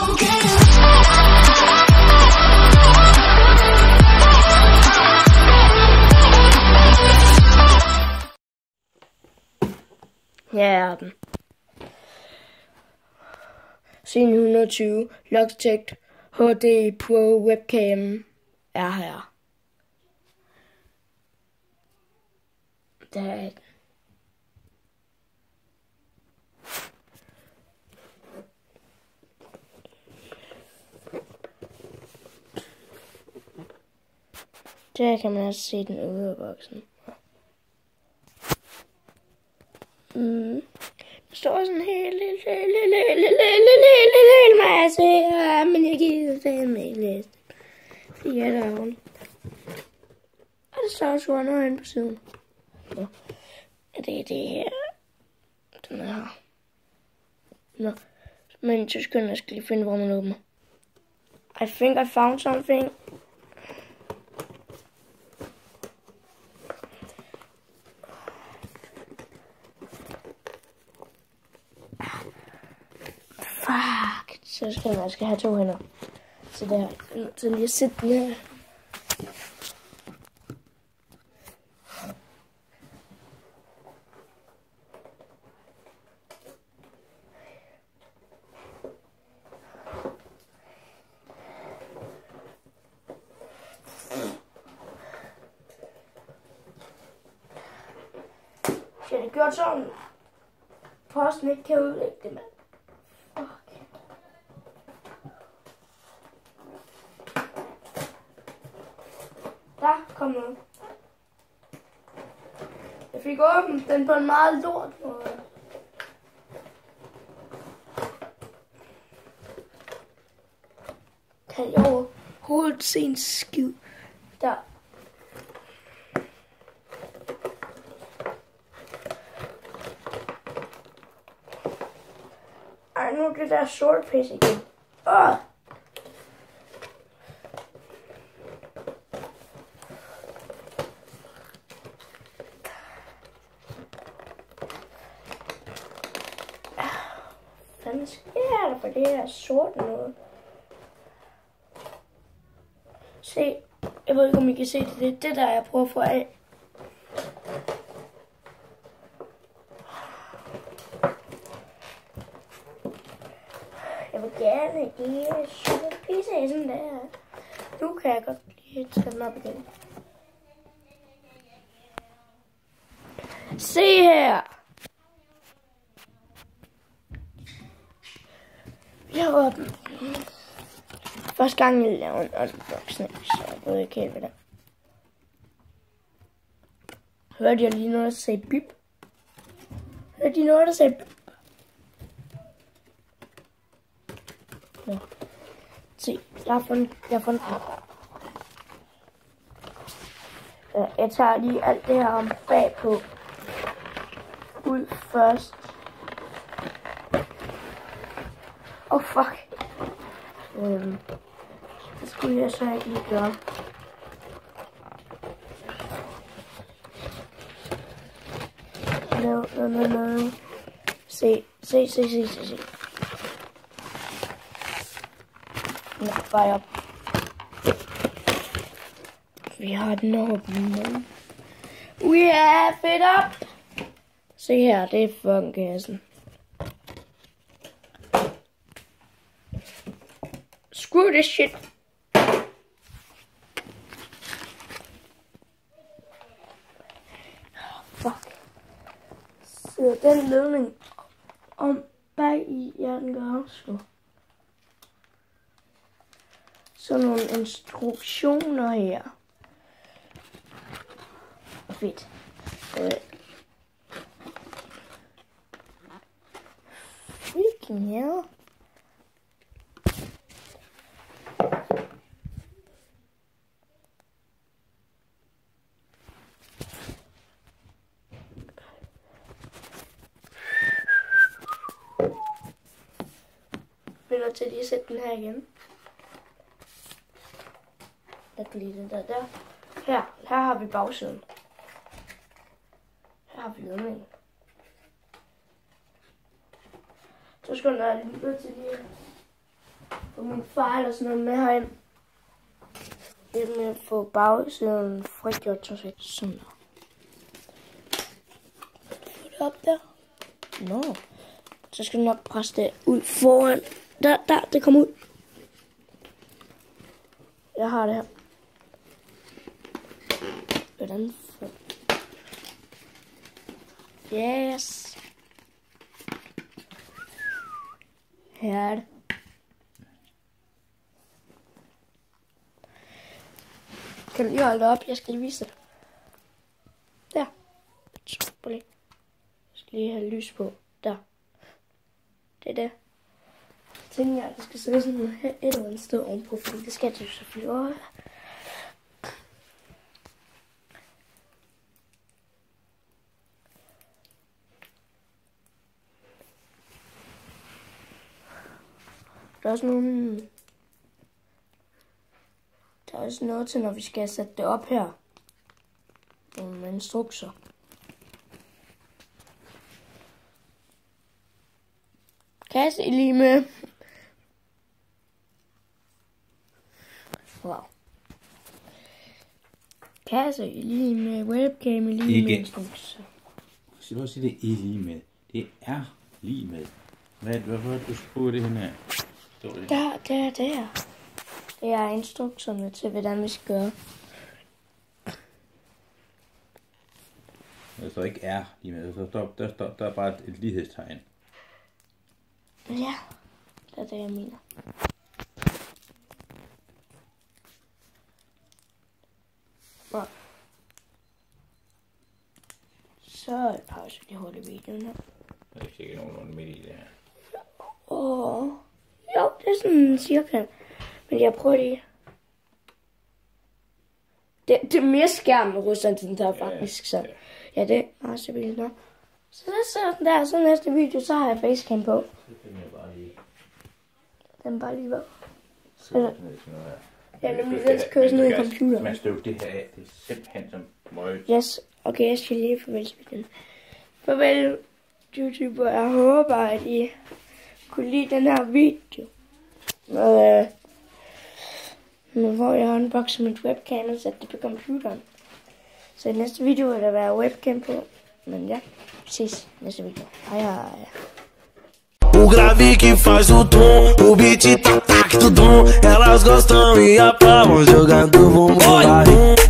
Her er den. Scene 120. Logitech HD Pro webcam er her. Der er den. Der kan man også se den ude af boksen. Der står sådan en hel masse her, men jeg gider fandme ikke læse det. Fordi jeg er der. Og der står også under inde på siden. Nå. Ja, det er det her. Den er her. Nå. Men så skal jeg lige finde, hvor man åbner. I think I found something. Fuck. Så skal jeg have 2 hænder. Så der. Så lige at sætte den her. Jeg har gjort sådan. Posten ikke kan udlægge det, mand. Fuck. Der kom noget. Jeg fik åbent den på en meget lort måde. Kan jeg overhovedet se en skid? Der. Ej, nu er det der sort pis igen. Hvad sker der for det her sort noget? Se, jeg ved ikke om I kan se det. Det er det der, jeg prøver at få af. Jeg vil gerne give sort pis af sådan der. Nu kan jeg godt lige tage den op igen. Se her! Jeg har åbnet første gang, jeg laver en unboxing, så jeg ved ikke helt, hvad det er. Hørte jeg lige noget, der sagde bip? Hørte I noget, der sagde bip? Ja. Se, jeg har fundet den. Jeg tager lige alt det her om bagpå ud først. Fuck. Det skulle jeg så ikke lige gøre. No. Se. Nå, bare op. Vi har den oppe nu. We have it up. Se her, det er funkkassen. Screw this shit. Fuck. Så den ledning om bag i den gør også. Så nogle instruktioner her. Fedt. Freaking hell. Vi er nødt til lige at sætte den her igen. Jeg kan lige den der. Her har vi bagsiden. Her har vi ledningen. Så skal den være nødt til lige Og min far eller sådan noget med herinde. Det med at få bagsiden frigjort så fedt. Sådan der. Få det op der. Nå. Så skal du nok presse det ud foran. Der, det kommer ud. Jeg har det her. Hvordan? Yes. Her er det. Kan du lige holde op? Jeg skal lige vise det. Der. Jeg skal lige have lys på. Der. Det er det. Jeg tænker, at det skal sidde sådan et eller andet sted ovenpå, fordi det skal det jo selvfølgelig også. Der er også noget til, når vi skal sætte det op her. Nogle instrukser. Kasse lige med. Wow. Kasse lige med. Webcam lige med instrukser. Skal du også sige det i lige med? Det er lige med. Hvorfor du skruer det her? Der. Det er instrukserne til, hvordan vi skal gøre. Der står ikke er lige med. Der er bare et lighedstegn. Ja, det er det, jeg mener. Ja. Så er det pause, jeg holder videoen her. Jeg er ikke nogenlunde midt i det her. Jo, det er sådan cirka. Men jeg prøver lige. Det er mere skærm med Rusland, den der faktisk. Så. Ja, det er meget stabilt nok. Så der, så næste video, så har jeg facecam på. Den bare lige var. Ja, nemlig den skal køres ned i computeren. Man støv det her af. Det er simpelthen som møg. Yes, okay, jeg skal lige farvel til den. Farvel, YouTuber. Jeg håber, at I kunne lide den her video. Hvor jeg unboxer mit webcam og sætter det på computeren. Så i næste video vil der være webcam på. Men ja, vi ses i næste video. Hej. O grave que faz o tom, o beat tac tac do dom. Elas gostam e apavam jogando bumbum.